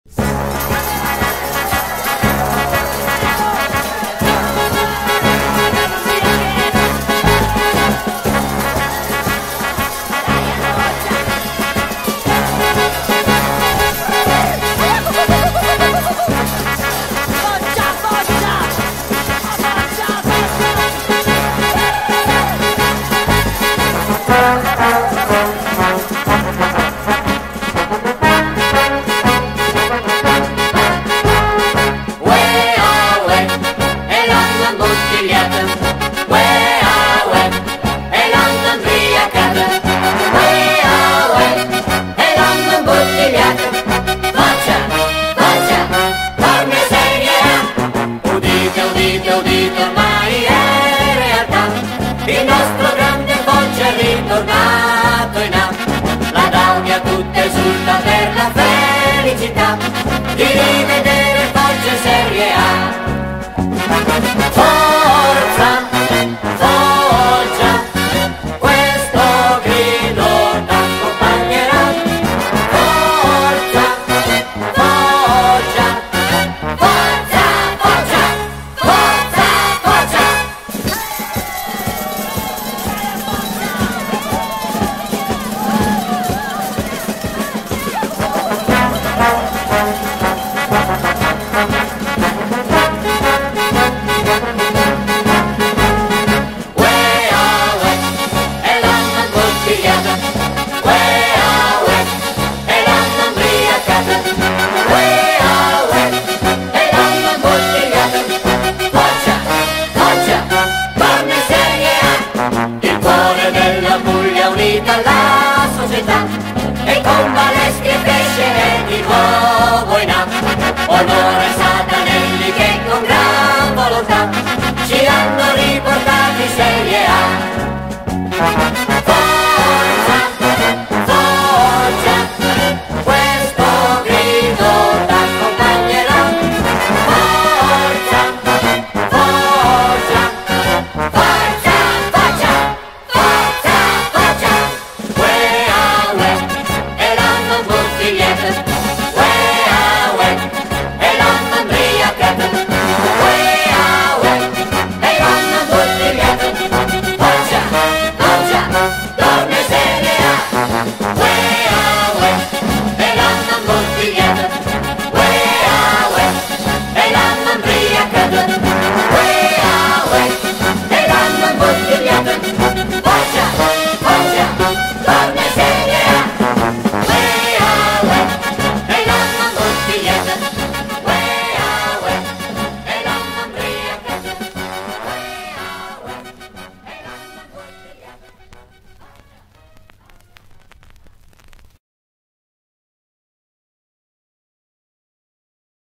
Udite, ormai è realtà, il nostro grande Foggia è ritornato in A. La Daunia tutta esulta per la felicità di rivedere Foggia in Serie A. Forza, Foggia, questo grido t'accompagnerà. Forza, Foggia, forza, Foggia, forza, Foggia. Alla società e con Baleschi cresce e di nuovo in A. Onore a Satanelli che con gran volontà ci hanno riportati in Serie A. Forza, Foggia, questo grido t'accompagnerà. Forza, Foggia, forza, Foggia, forza, Foggia. E l'hanno bottigliata, e l'hanno imbriacata, e l'hanno bottigliata. Foggia, Foggia, torna in Serie A. E l'hanno bottigliata.